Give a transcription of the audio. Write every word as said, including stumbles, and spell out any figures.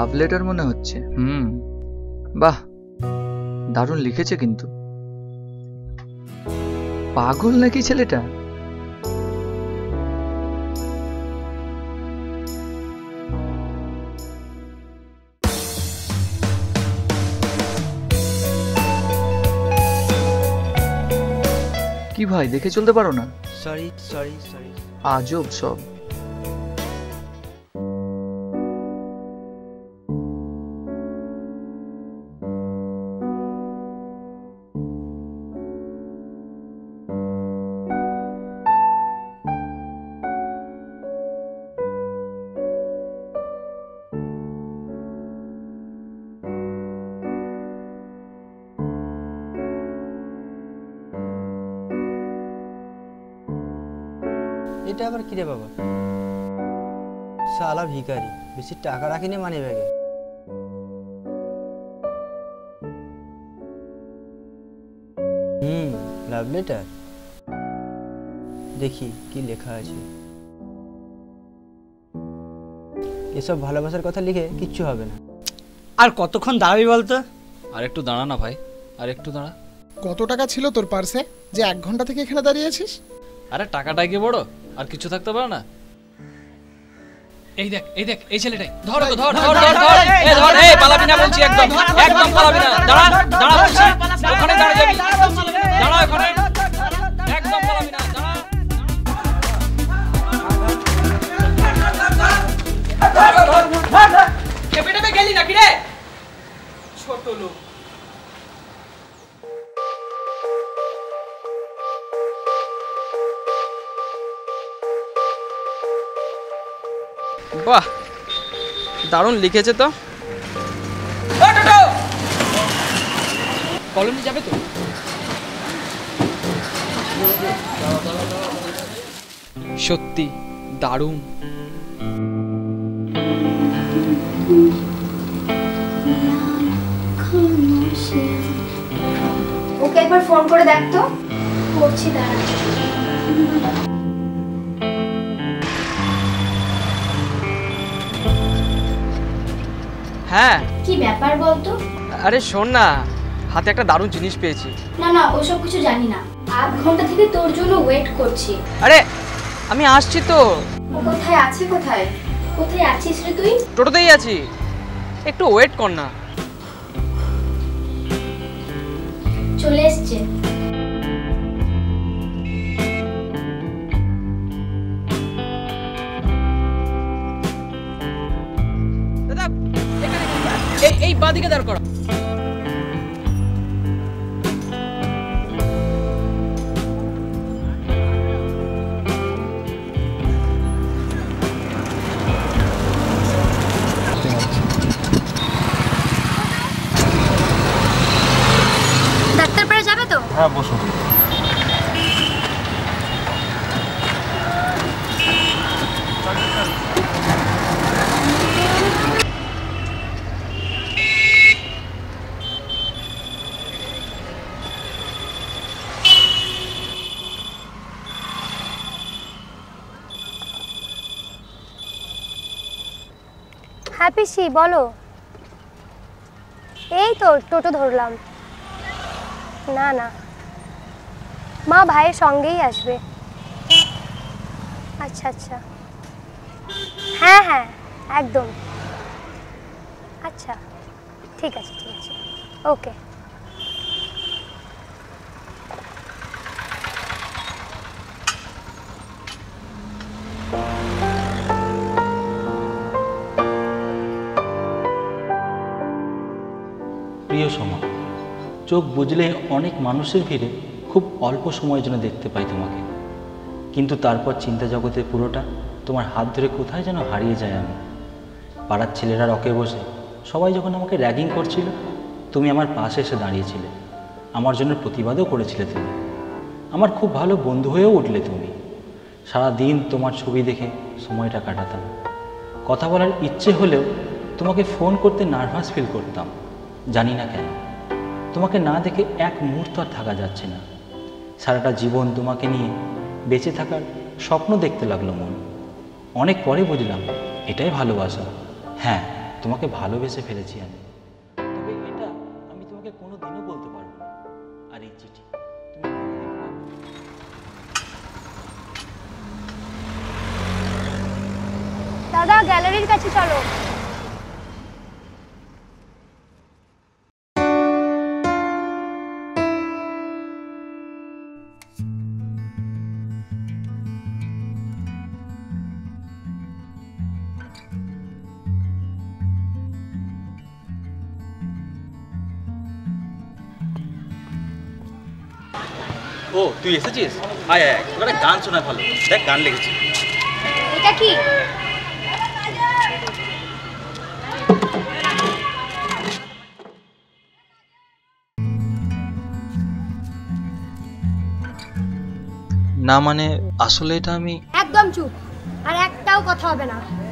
Love letter মনে হচ্ছে। হুম, বাহ, দারুণ লিখেছে কিন্তু। পাগল নাকি ছেলেটা? কি ভাই, দেখে চলতে পারো না? Sorry sorry sorry. আজব সব। এটা আবার কি রে বাবা? শালা ভিখারি, বেশি টাকা রাখিনি মানি ব্যাগে। হুম, লাভ লেটার। দেখি কি লেখা আছে। এসব ভালোবাসার কথা লিখে কিচ্ছু হবে না। আর কতক্ষণ দাঁড়াবি বলতো? আর একটু দাঁড়া না ভাই, আর একটু দাঁড়া। কত টাকা ছিল তোর পার্সে যে এক ঘন্টা থেকে এখানে দাঁড়িয়ে আছিস? আরে টাকাটাই কি বড়? আর কিছু থাকতে পারে না? এই দেখ, এই দেখ, এই ছেলেটাই। ধর ধর ধর ধর ধর, এই ধর, এই পালাবি না বলছি, একদম একদম পালাবি না। দাঁড়া দাঁড়া বলছি, ওখানে দাঁড়া যাবি। দাঁড়া ওখানে, একদম পালাবি না। দাঁড়া। চেপে টেপে গেলি নাকি রে ছোট লোক? বাহ, দারুণ লিখেছে তো। কলোনি যাবে তো? সত্যি দারুণ। ওকে একবার ফোন করে দেখ তো। করছি, দাঁড়া। হ্যাঁ, কি ব্যাপার বলতো? আরে শোন না, হাতে একটা দারুণ জিনিস পেয়েছি। না না, ওসব কিছু জানি না। আধ ঘন্টা থেকে তোর জন্য ওয়েট করছি। আরে আমি আসছি তো। ও কোথায় আছে? কোথায় কোথায় আছিস রে তুই? টোটোতেই আছি, একটু ওয়েট কর না। চলে এসছে। দাদা এখানে, এই এই বাদিকে দাঁড় করো। ডাক্তারপাড়া যাবে তো? হ্যাঁ, বসুন। হ্যাঁ পিসি, বলো। এই তো টোটো ধরলাম। না না, মা ভাইয়ের সঙ্গেই আসবে। আচ্ছা আচ্ছা, হ্যাঁ হ্যাঁ একদম। আচ্ছা ঠিক আছে ঠিক আছে, ওকে। প্রিয় সোমা, চোখ বুঝলে অনেক মানুষের ভিড়ে খুব অল্প সময়ের জন্য দেখতে পাই তোমাকে, কিন্তু তারপর চিন্তা জগতের পুরোটা তোমার হাত ধরে কোথায় যেন হারিয়ে যায় আমি। পাড়ার ছেলেরা রকে বসে সবাই যখন আমাকে র্যাগিং করছিল, তুমি আমার পাশে এসে দাঁড়িয়েছিলে, আমার জন্য প্রতিবাদও করেছিলে তুমি, আমার খুব ভালো বন্ধু হয়েও উঠলে তুমি। সারা দিন তোমার ছবি দেখে সময়টা কাটাতাম। কথা বলার ইচ্ছে হলেও তোমাকে ফোন করতে নার্ভাস ফিল করতাম, জানি না কেন। তোমাকে না দেখে এক মুহূর্ত আর থাকা যাচ্ছে না। সারাটা জীবন তোমাকে নিয়ে বেঁচে থাকার স্বপ্ন দেখতে লাগলো মন। অনেক পরে বুঝলাম এটাই ভালোবাসা। হ্যাঁ, তোমাকে ভালোবেসে ফেলেছি আমি। তবে এটা আমি তোমাকে কোনো দিনও বলতে পারবো না। আর এই চিঠি তুমি কোনোদিনও পাবে না। দাদা গ্যালারির কাছে চলো। ও তুই এসেছিস? আয় আয়, তোকে একটা গান শোনা ভালো। দেখ গান লিখেছি। এটা কি? না মানে আসলে এটা আমি একদম চুপ, আর একটাও কথা হবে না।